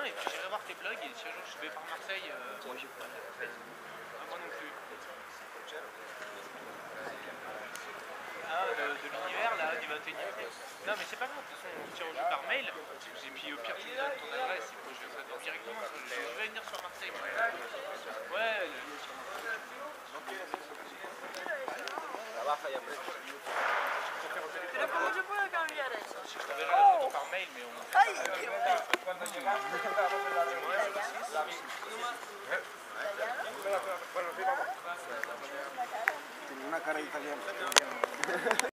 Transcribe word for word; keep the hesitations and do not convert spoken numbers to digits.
et puis j'irai voir tes blogs et si un jour je vais par Marseille, euh, moi j'ai pas de la fête. Ah, moi non plus. Ah, de, de l'univers là, du vingt et unième siècle. Non mais c'est pas grave, de toute façon on se tient au jeu par mail. Et puis au pire tu me donnes ton adresse et moi je viendrai directement. Je, je vais venir sur Marseille. Moi. Ouais, le... La baja y aprieta. Pero ¿cómo se puede cambiar eso? Je t'enverrai la photo par mail, mais on... ¡Ay, qué bueno! Cuando llegamos, estábamos en la reunión. Tiene una cara italiana.